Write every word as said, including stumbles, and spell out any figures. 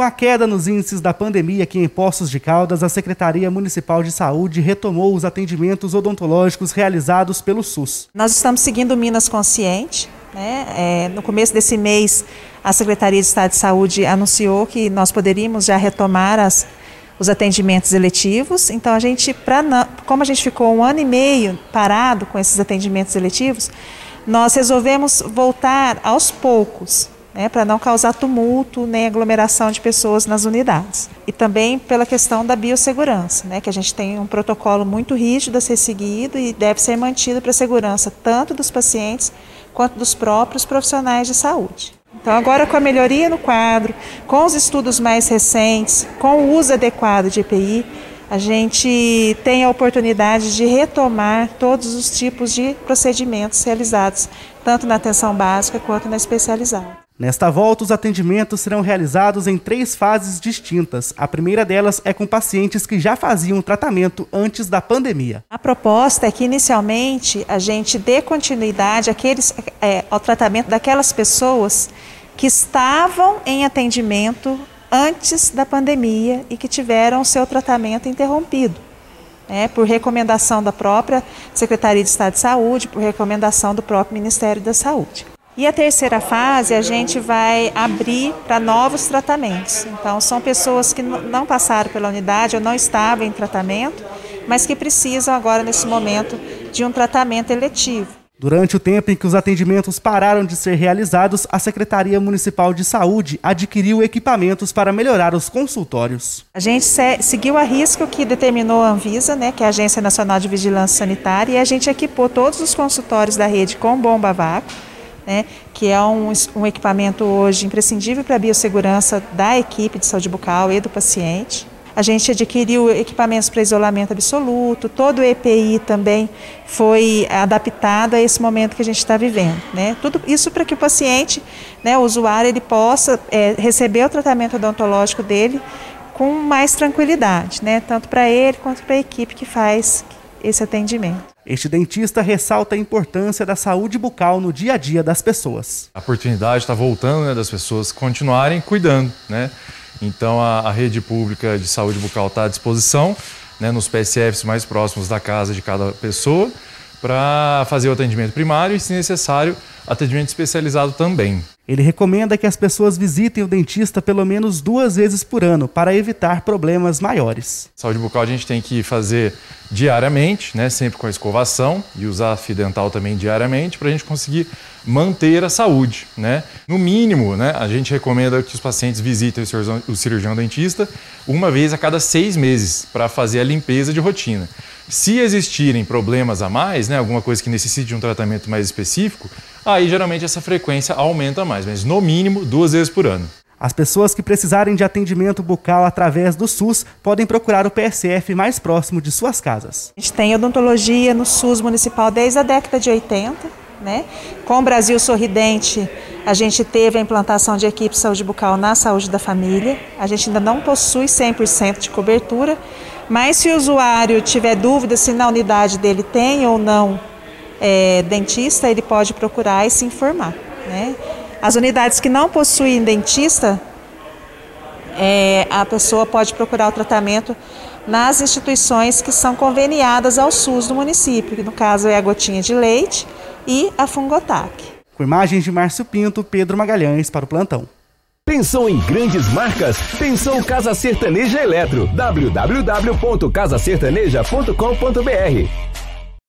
Com a queda nos índices da pandemia aqui em Poços de Caldas, a Secretaria Municipal de Saúde retomou os atendimentos odontológicos realizados pelo SUS. Nós estamos seguindo o Minas Consciente, né? É, no começo desse mês, a Secretaria de Estado de Saúde anunciou que nós poderíamos já retomar as, os atendimentos eletivos. Então, a gente, pra, como a gente ficou um ano e meio parado com esses atendimentos eletivos, nós resolvemos voltar aos poucos, né, para não causar tumulto nem aglomeração de pessoas nas unidades. E também pela questão da biossegurança, né, que a gente tem um protocolo muito rígido a ser seguido e deve ser mantido para a segurança tanto dos pacientes quanto dos próprios profissionais de saúde. Então agora com a melhoria no quadro, com os estudos mais recentes, com o uso adequado de E P I, a gente tem a oportunidade de retomar todos os tipos de procedimentos realizados, tanto na atenção básica quanto na especializada. Nesta volta, os atendimentos serão realizados em três fases distintas. A primeira delas é com pacientes que já faziam o tratamento antes da pandemia. A proposta é que, inicialmente, a gente dê continuidade àqueles, é, ao tratamento daquelas pessoas que estavam em atendimento antes da pandemia e que tiveram o seu tratamento interrompido, né, por recomendação da própria Secretaria de Estado de Saúde, por recomendação do próprio Ministério da Saúde. E a terceira fase a gente vai abrir para novos tratamentos. Então são pessoas que não passaram pela unidade ou não estavam em tratamento, mas que precisam agora nesse momento de um tratamento eletivo. Durante o tempo em que os atendimentos pararam de ser realizados, a Secretaria Municipal de Saúde adquiriu equipamentos para melhorar os consultórios. A gente seguiu a risco que determinou a Anvisa, né, que é a Agência Nacional de Vigilância Sanitária, e a gente equipou todos os consultórios da rede com bomba a vácuo, né, que é um, um equipamento hoje imprescindível para a biossegurança da equipe de saúde bucal e do paciente. A gente adquiriu equipamentos para isolamento absoluto, todo o E P I também foi adaptado a esse momento que a gente está vivendo, né? Tudo isso para que o paciente, né, o usuário, ele possa é, receber o tratamento odontológico dele com mais tranquilidade, né, tanto para ele quanto para a equipe que faz esse atendimento. Este dentista ressalta a importância da saúde bucal no dia a dia das pessoas. A oportunidade está voltando, né, das pessoas continuarem cuidando, né? Então a, a rede pública de saúde bucal está à disposição, né, nos P S Fs mais próximos da casa de cada pessoa para fazer o atendimento primário e, se necessário, atendimento especializado também. Ele recomenda que as pessoas visitem o dentista pelo menos duas vezes por ano para evitar problemas maiores. Saúde bucal a gente tem que fazer diariamente, né, sempre com a escovação e usar fio dental também diariamente para a gente conseguir manter a saúde, né? No mínimo, né, a gente recomenda que os pacientes visitem o cirurgião, o cirurgião dentista uma vez a cada seis meses para fazer a limpeza de rotina. Se existirem problemas a mais, né, alguma coisa que necessite de um tratamento mais específico, aí geralmente essa frequência aumenta mais, mas no mínimo duas vezes por ano. As pessoas que precisarem de atendimento bucal através do SUS podem procurar o P S F mais próximo de suas casas. A gente tem odontologia no SUS municipal desde a década de oitenta, né? Com o Brasil Sorridente, a gente teve a implantação de equipe de saúde bucal na saúde da família. A gente ainda não possui cem por cento de cobertura, mas se o usuário tiver dúvida se na unidade dele tem ou não é, dentista, ele pode procurar e se informar, né? As unidades que não possuem dentista, é, a pessoa pode procurar o tratamento nas instituições que são conveniadas ao SUS do município, que no caso é a Gotinha de Leite e a Fungotac. Com imagens de Márcio Pinto, Pedro Magalhães para o Plantão. Pensou em grandes marcas? Pensou Casa Sertaneja Eletro. w w w ponto casa sertaneja ponto com ponto b r